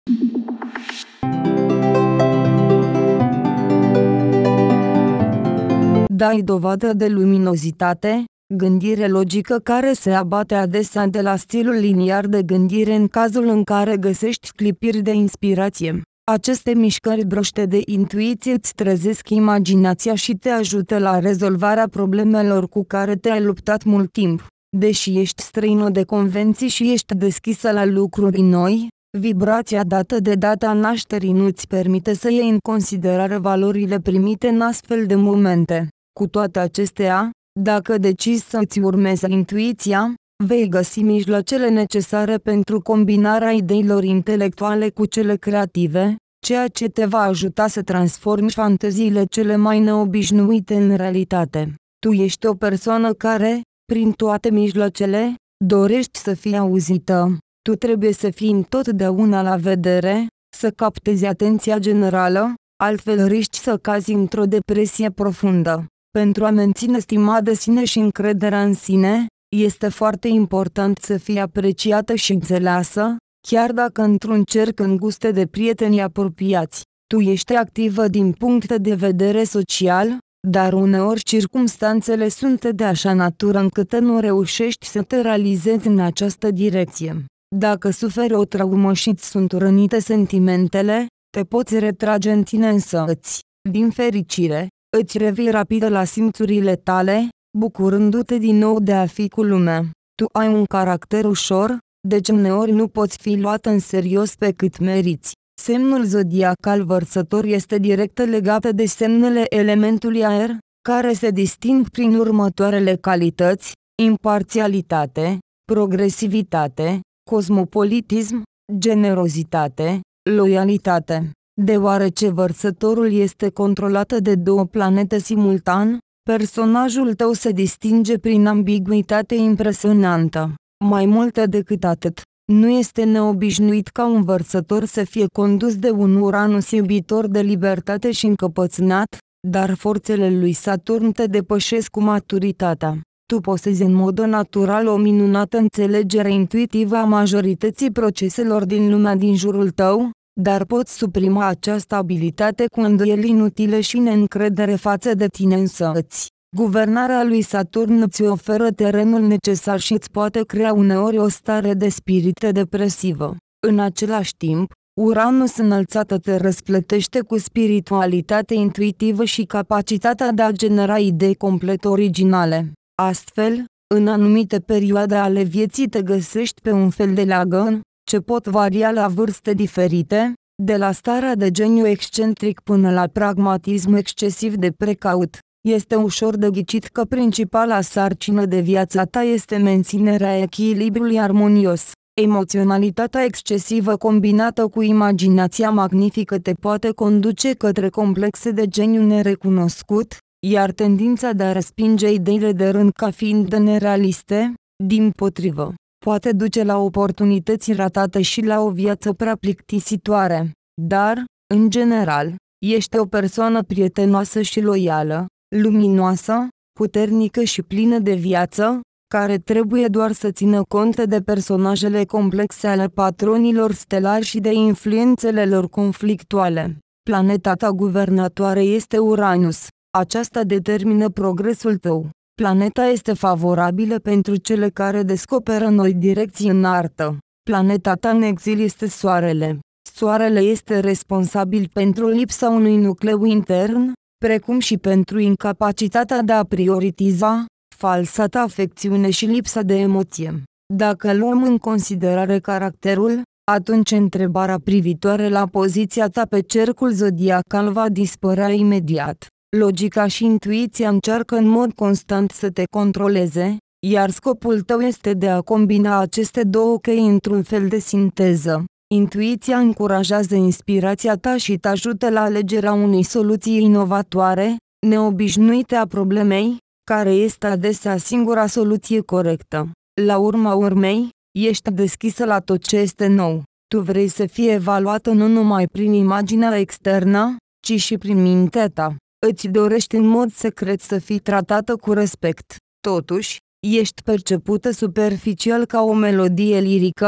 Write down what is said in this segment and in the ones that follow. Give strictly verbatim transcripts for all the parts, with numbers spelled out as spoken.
Dai dovadă de luminozitate, gândire logică care se abate adesea de la stilul liniar de gândire în cazul în care găsești clipiri de inspirație. Aceste mișcări broște de intuiție îți trezesc imaginația și te ajută la rezolvarea problemelor cu care te-ai luptat mult timp. Deși ești străină de convenții și ești deschisă la lucruri noi, vibrația dată de data nașterii nu-ți permite să iei în considerare valorile primite în astfel de momente. Cu toate acestea, dacă decizi să îți urmezi intuiția, vei găsi mijloacele necesare pentru combinarea ideilor intelectuale cu cele creative, ceea ce te va ajuta să transformi fanteziile cele mai neobișnuite în realitate. Tu ești o persoană care, prin toate mijloacele, dorești să fii auzită. Tu trebuie să fii întotdeauna la vedere, să captezi atenția generală, altfel riști să cazi într-o depresie profundă. Pentru a menține stima de sine și încrederea în sine, este foarte important să fii apreciată și înțeleasă, chiar dacă într-un cerc îngust de prieteni apropiați. Tu ești activă din punct de vedere social, dar uneori circumstanțele sunt de așa natură încât nu reușești să te realizezi în această direcție. Dacă suferi o traumă și îți sunt rănite sentimentele, te poți retrage în tine însă îți, din fericire, îți revii rapid la simțurile tale, bucurându-te din nou de a fi cu lumea. Tu ai un caracter ușor, deci uneori nu poți fi luată în serios pe cât meriți. Semnul zodiacal Vărsător este direct legat de semnele elementului aer, care se disting prin următoarele calități: imparțialitate, progresivitate, cosmopolitism, generozitate, loialitate. Deoarece Vărsătorul este controlat de două planete simultan, personajul tău se distinge prin ambiguitate impresionantă. Mai mult decât atât, nu este neobișnuit ca un Vărsător să fie condus de un Uranus iubitor de libertate și încăpățânat, dar forțele lui Saturn te depășesc cu maturitatea. Tu posezi în mod natural o minunată înțelegere intuitivă a majorității proceselor din lumea din jurul tău, dar poți suprima această abilitate cu îndoieli inutile și neîncredere față de tine însăți. Guvernarea lui Saturn îți oferă terenul necesar și îți poate crea uneori o stare de spirit depresivă. În același timp, Uranus înălțată te răsplătește cu spiritualitate intuitivă și capacitatea de a genera idei complet originale. Astfel, în anumite perioade ale vieții te găsești pe un fel de leagăn, ce pot varia la vârste diferite, de la starea de geniu excentric până la pragmatism excesiv de precaut. Este ușor de ghicit că principala sarcină de viața ta este menținerea echilibrului armonios. Emoționalitatea excesivă combinată cu imaginația magnifică te poate conduce către complexe de geniu nerecunoscut, iar tendința de a respinge ideile de rând ca fiind nerealiste, dimpotrivă, poate duce la oportunități ratate și la o viață prea plictisitoare. Dar, în general, ești o persoană prietenoasă și loială, luminoasă, puternică și plină de viață, care trebuie doar să țină cont de personajele complexe ale patronilor stelari și de influențele lor conflictuale. Planeta ta guvernatoare este Uranus. Aceasta determină progresul tău. Planeta este favorabilă pentru cele care descoperă noi direcții în artă. Planeta ta în exil este Soarele. Soarele este responsabil pentru lipsa unui nucleu intern, precum și pentru incapacitatea de a prioritiza, falsa ta afecțiune și lipsa de emoție. Dacă luăm în considerare caracterul, atunci întrebarea privitoare la poziția ta pe cercul zodiacal va dispărea imediat. Logica și intuiția încearcă în mod constant să te controleze, iar scopul tău este de a combina aceste două chei într-un fel de sinteză. Intuiția încurajează inspirația ta și te ajută la alegerea unei soluții inovatoare, neobișnuite a problemei, care este adesea singura soluție corectă. La urma urmei, ești deschisă la tot ce este nou. Tu vrei să fii evaluată nu numai prin imaginea externă, ci și prin mintea ta. Îți dorești în mod secret să fii tratată cu respect. Totuși, ești percepută superficial ca o melodie lirică,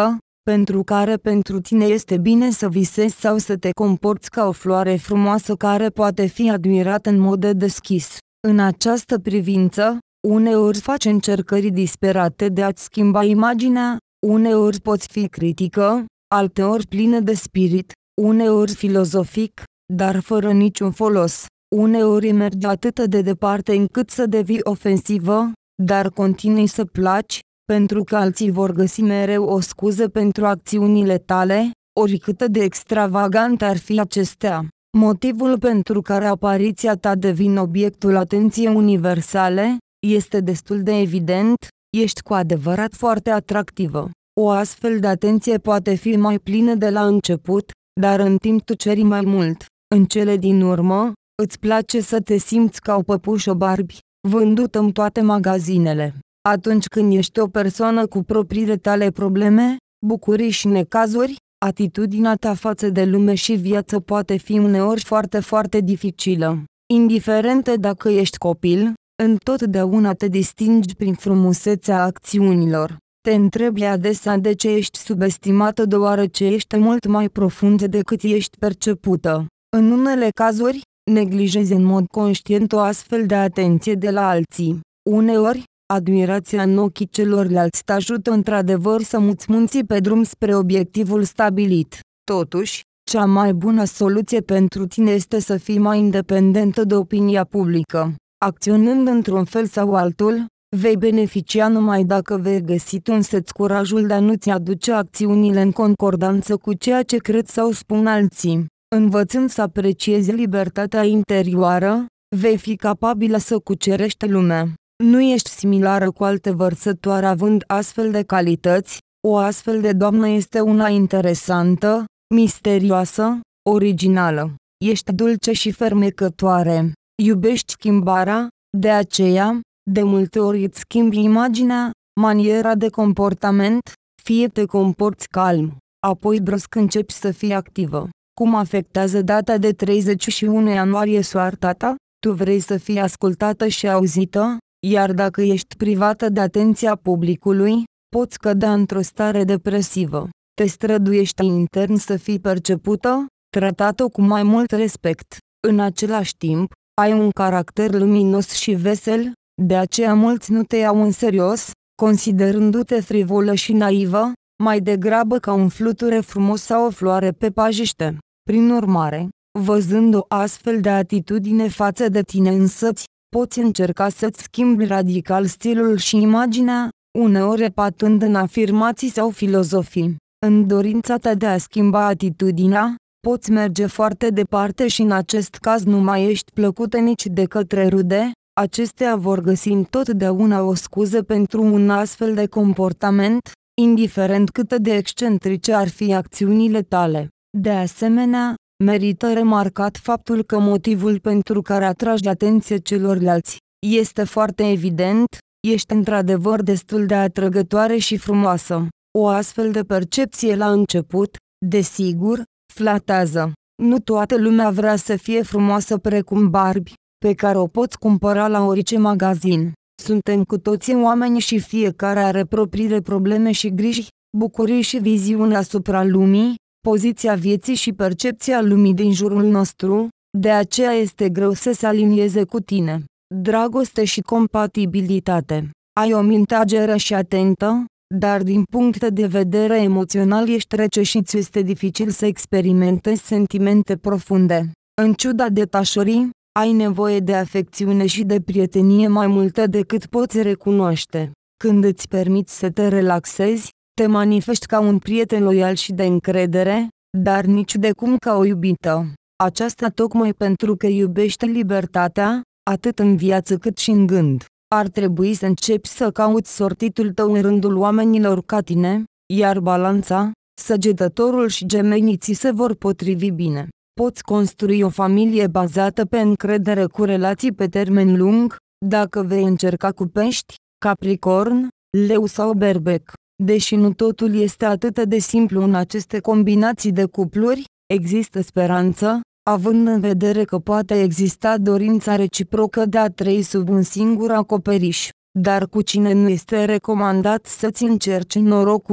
pentru care pentru tine este bine să visezi sau să te comporți ca o floare frumoasă care poate fi admirată în mod deschis. În această privință, uneori faci încercări disperate de a-ți schimba imaginea, uneori poți fi critică, alteori plină de spirit, uneori filozofic, dar fără niciun folos. Uneori mergi atât de departe încât să devii ofensivă, dar continui să placi, pentru că alții vor găsi mereu o scuză pentru acțiunile tale, oricât de extravagante ar fi acestea. Motivul pentru care apariția ta devine obiectul atenției universale este destul de evident, ești cu adevărat foarte atractivă. O astfel de atenție poate fi mai plină de la început, dar în timp tu ceri mai mult. În cele din urmă, îți place să te simți ca o păpușă Barbie, vândută în toate magazinele. Atunci când ești o persoană cu propriile tale probleme, bucurii și necazuri, atitudinea ta față de lume și viață poate fi uneori foarte foarte dificilă. Indiferent dacă ești copil, întotdeauna te distingi prin frumusețea acțiunilor. Te întrebi adesea de ce ești subestimată deoarece ești mult mai profund decât ești percepută. În unele cazuri, neglijezi în mod conștient o astfel de atenție de la alții. Uneori, admirația în ochii celorlalți te ajută într-adevăr să muțmunți pe drum spre obiectivul stabilit. Totuși, cea mai bună soluție pentru tine este să fii mai independentă de opinia publică. Acționând într-un fel sau altul, vei beneficia numai dacă vei găsi tu însăți curajul de a nu-ți aduce acțiunile în concordanță cu ceea ce cred sau spun alții. Învățând să apreciezi libertatea interioară, vei fi capabilă să cucerești lumea. Nu ești similară cu alte vărsătoare având astfel de calități, o astfel de doamnă este una interesantă, misterioasă, originală. Ești dulce și fermecătoare. Iubești schimbarea, de aceea, de multe ori îți schimbi imaginea, maniera de comportament, fie te comporți calm, apoi brusc începi să fii activă. Cum afectează data de treizeci și unu ianuarie soarta ta? Tu vrei să fii ascultată și auzită, iar dacă ești privată de atenția publicului, poți cădea într-o stare depresivă. Te străduiești intern să fii percepută, tratată cu mai mult respect. În același timp, ai un caracter luminos și vesel, de aceea mulți nu te iau în serios, considerându-te frivolă și naivă, mai degrabă ca un fluture frumos sau o floare pe pajiște. Prin urmare, văzând o astfel de atitudine față de tine însăți, poți încerca să-ți schimbi radical stilul și imaginea, uneori epatând în afirmații sau filozofii. În dorința ta de a schimba atitudinea, poți merge foarte departe și în acest caz nu mai ești plăcută nici de către rude, acestea vor găsi întotdeauna o scuză pentru un astfel de comportament, indiferent cât de excentrice ar fi acțiunile tale. De asemenea, merită remarcat faptul că motivul pentru care atragi atenție celorlalți este foarte evident, ești într-adevăr destul de atrăgătoare și frumoasă. O astfel de percepție la început, desigur, flatează. Nu toată lumea vrea să fie frumoasă precum Barbie, pe care o poți cumpăra la orice magazin. Suntem cu toții oameni și fiecare are propriile probleme și griji, bucurii și viziuni asupra lumii, poziția vieții și percepția lumii din jurul nostru, de aceea este greu să se alinieze cu tine. Dragoste și compatibilitate. Ai o minte ageră și atentă, dar din punct de vedere emoțional ești rece și ți este dificil să experimentezi sentimente profunde. În ciuda detașării, ai nevoie de afecțiune și de prietenie mai multă decât poți recunoaște. Când îți permiți să te relaxezi, te manifesti ca un prieten loial și de încredere, dar nici de cum ca o iubită. Aceasta tocmai pentru că iubești libertatea, atât în viață cât și în gând. Ar trebui să începi să cauți sortitul tău în rândul oamenilor ca tine, iar balanța, săgetătorul și gemenii ți se vor potrivi bine. Poți construi o familie bazată pe încredere cu relații pe termen lung, dacă vei încerca cu Pești, Capricorn, Leu sau Berbec. Deși nu totul este atât de simplu în aceste combinații de cupluri, există speranță, având în vedere că poate exista dorința reciprocă de a trăi sub un singur acoperiș. Dar cu cine nu este recomandat să-ți încerci norocul,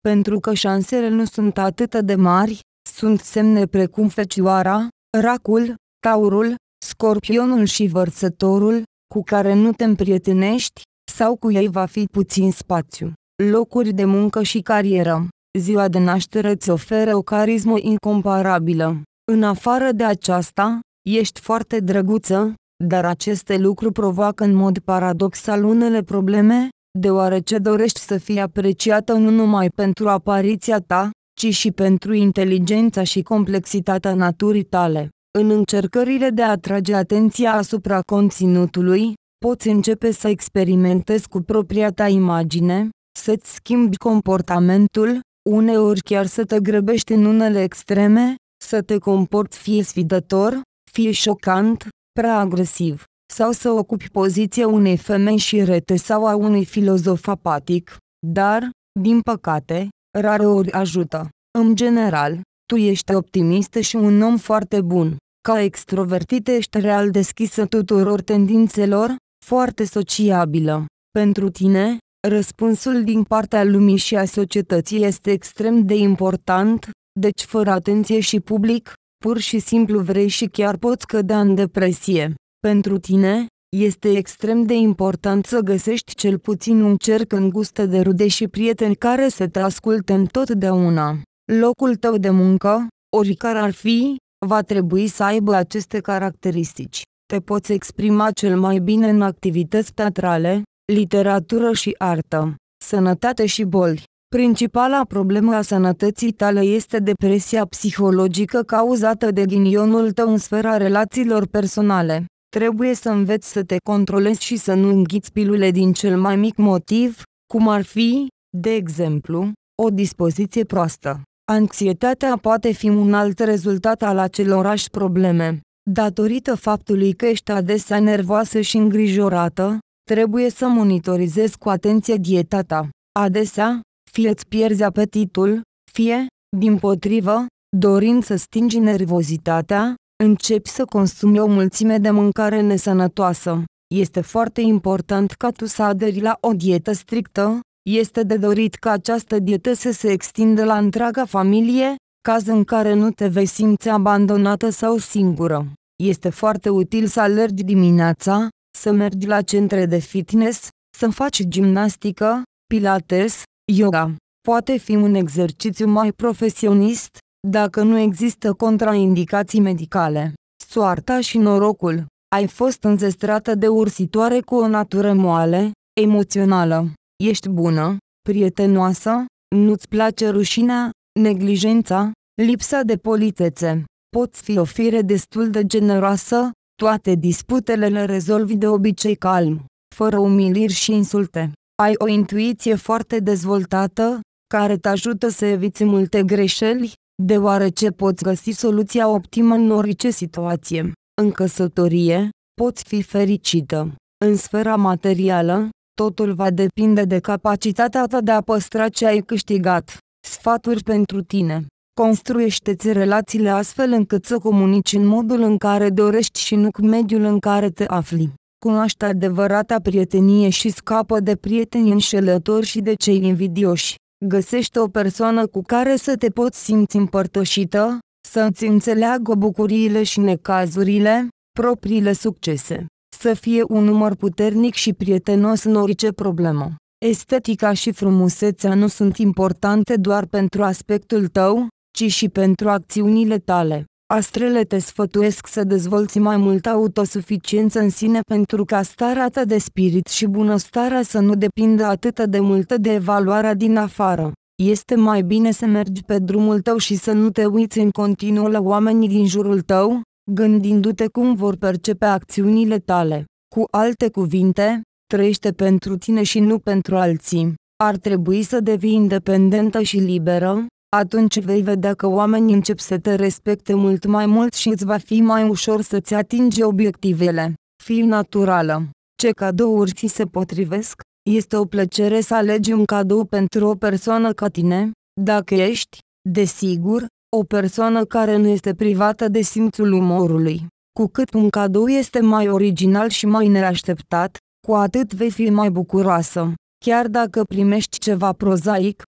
Pentru că șansele nu sunt atât de mari, sunt semne precum Fecioara, Racul, Taurul, Scorpionul și Vărsătorul, cu care nu te împrietenești, sau cu ei va fi puțin spațiu. Locuri de muncă și carieră. Ziua de naștere îți oferă o carismă incomparabilă. În afară de aceasta, ești foarte drăguță, dar aceste lucruri provoacă în mod paradoxal unele probleme, deoarece dorești să fii apreciată nu numai pentru apariția ta, ci și pentru inteligența și complexitatea naturii tale. În încercările de a atrage atenția asupra conținutului, poți începe să experimentezi cu propria ta imagine, să-ți schimbi comportamentul, uneori chiar să te grăbești în unele extreme, să te comporți fie sfidător, fie șocant, prea agresiv, sau să ocupi poziția unei femei șirete sau a unui filozof apatic, dar, din păcate, rareori ajută. În general, tu ești optimistă și un om foarte bun. Ca extrovertită ești real deschisă tuturor tendințelor, foarte sociabilă. Pentru tine, răspunsul din partea lumii și a societății este extrem de important, deci fără atenție și public, pur și simplu vrei și chiar poți cădea în depresie. Pentru tine, este extrem de important să găsești cel puțin un cerc îngust de rude și prieteni care să te asculte întotdeauna. Locul tău de muncă, oricare ar fi, va trebui să aibă aceste caracteristici. Te poți exprima cel mai bine în activități teatrale, literatură și artă. Sănătate și boli. Principala problemă a sănătății tale este depresia psihologică cauzată de ghinionul tău în sfera relațiilor personale. Trebuie să înveți să te controlezi și să nu înghiți pilule din cel mai mic motiv, cum ar fi, de exemplu, o dispoziție proastă. Anxietatea poate fi un alt rezultat al acelorași probleme. Datorită faptului că ești adesea nervoasă și îngrijorată, trebuie să monitorizezi cu atenție dieta ta. Adesea, fie îți pierzi apetitul, fie, dimpotrivă, dorind să stingi nervozitatea, începi să consumi o mulțime de mâncare nesănătoasă. Este foarte important ca tu să aderi la o dietă strictă. Este de dorit ca această dietă să se extindă la întreaga familie, caz în care nu te vei simți abandonată sau singură. Este foarte util să alergi dimineața, să mergi la centre de fitness, să faci gimnastică, pilates, yoga. Poate fi un exercițiu mai profesionist, dacă nu există contraindicații medicale. Soarta și norocul. Ai fost înzestrată de ursitoare cu o natură moale, emoțională. Ești bună, prietenoasă, nu-ți place rușinea, neglijența, lipsa de politețe. Poți fi o fire destul de generoasă, toate disputele le rezolvi de obicei calm, fără umiliri și insulte. Ai o intuiție foarte dezvoltată, care te ajută să eviți multe greșeli, deoarece poți găsi soluția optimă în orice situație. În căsătorie, poți fi fericită. În sfera materială, totul va depinde de capacitatea ta de a păstra ce ai câștigat. Sfaturi pentru tine. Construiește-ți relațiile astfel încât să comunici în modul în care dorești și nu cu mediul în care te afli. Cunoaște adevărata prietenie și scapă de prieteni înșelători și de cei invidioși. Găsește o persoană cu care să te poți simți împărtășită, să îți înțeleagă bucuriile și necazurile, propriile succese. Să fie un număr puternic și prietenos în orice problemă. Estetica și frumusețea nu sunt importante doar pentru aspectul tău, ci și pentru acțiunile tale. Astrele te sfătuiesc să dezvolți mai multă autosuficiență în sine pentru ca starea ta de spirit și bunăstarea să nu depindă atât de mult de evaluarea din afară. Este mai bine să mergi pe drumul tău și să nu te uiți în continuu la oamenii din jurul tău, gândindu-te cum vor percepe acțiunile tale. Cu alte cuvinte, trăiește pentru tine și nu pentru alții. Ar trebui să devii independentă și liberă, atunci vei vedea că oamenii încep să te respecte mult mai mult și îți va fi mai ușor să-ți atingi obiectivele. Fii naturală. Ce cadouri ți se potrivesc? Este o plăcere să alegi un cadou pentru o persoană ca tine, dacă ești, desigur, o persoană care nu este privată de simțul umorului. Cu cât un cadou este mai original și mai neașteptat, cu atât vei fi mai bucuroasă. Chiar dacă primești ceva prozaic,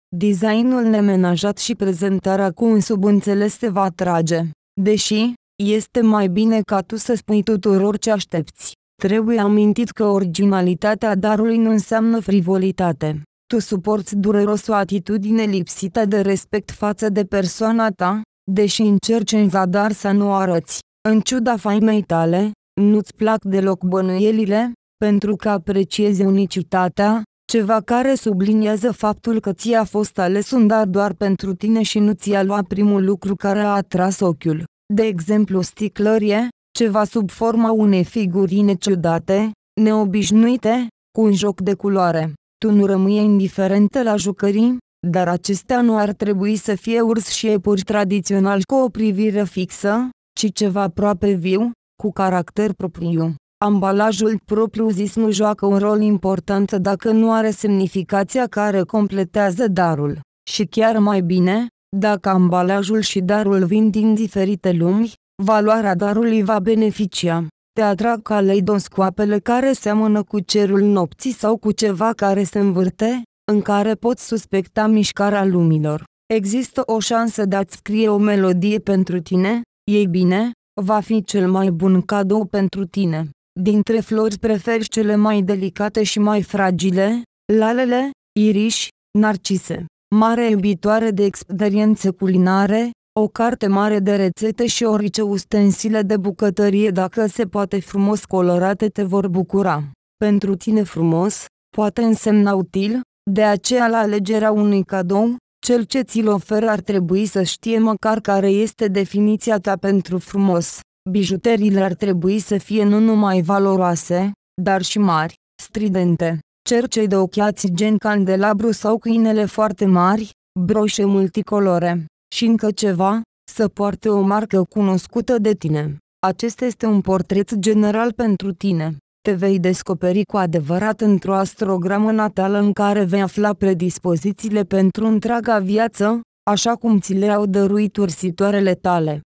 Designul nemenajat și prezentarea cu un subînțeles te va atrage. Deși, este mai bine ca tu să spui tuturor ce aștepți. Trebuie amintit că originalitatea darului nu înseamnă frivolitate. Tu suporți dureros o atitudine lipsită de respect față de persoana ta, deși încerci în zadar să nu o arăți. În ciuda faimei tale, nu-ți plac deloc bănuielile, pentru că apreciezi unicitatea, ceva care subliniază faptul că ți-a fost ales un dar doar pentru tine și nu ți-a luat primul lucru care a atras ochiul. De exemplu, sticlărie, ceva sub forma unei figurine ciudate, neobișnuite, cu un joc de culoare. Tu nu rămâi indiferentă la jucării, dar acestea nu ar trebui să fie urs și iepuri tradiționali cu o privire fixă, ci ceva aproape viu, cu caracter propriu. Ambalajul propriu-zis nu joacă un rol important dacă nu are semnificația care completează darul. Și chiar mai bine, dacă ambalajul și darul vin din diferite lumi, valoarea darului va beneficia. Te atrag caleidoscoapele care seamănă cu cerul nopții sau cu ceva care se învârte, în care poți suspecta mișcarea lumilor. Există o șansă de a-ți scrie o melodie pentru tine, ei bine, va fi cel mai bun cadou pentru tine. Dintre flori preferi cele mai delicate și mai fragile, lalele, iriși, narcise. Mare iubitoare de experiențe culinare, o carte mare de rețete și orice ustensile de bucătărie dacă se poate frumos colorate te vor bucura. Pentru tine frumos, poate însemna util, de aceea la alegerea unui cadou, cel ce ți-l oferă ar trebui să știe măcar care este definiția ta pentru frumos. Bijuteriile ar trebui să fie nu numai valoroase, dar și mari, stridente. Cercei de ochiați gen candelabru sau câinele foarte mari, broșe multicolore. Și încă ceva, să poarte o marcă cunoscută de tine. Acesta este un portret general pentru tine. Te vei descoperi cu adevărat într-o astrogramă natală în care vei afla predispozițiile pentru întreaga viață, așa cum ți le-au dăruit ursitoarele tale.